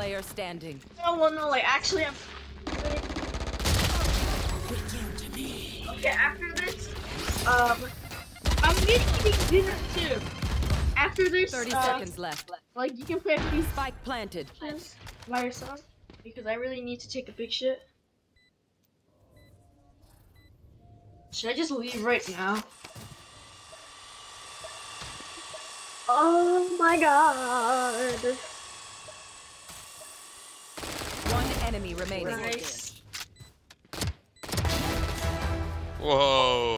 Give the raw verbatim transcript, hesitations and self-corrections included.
player standing. Oh well, no, like actually, I'm. Okay, after this, um, I'm gonna eat dinner too. After this, Thirty uh, seconds left. like you can play a few Spike planted. questions by yourself because I really need to take a big shit. Should I just leave right now? Oh my god. One enemy remaining. Nice. Whoa.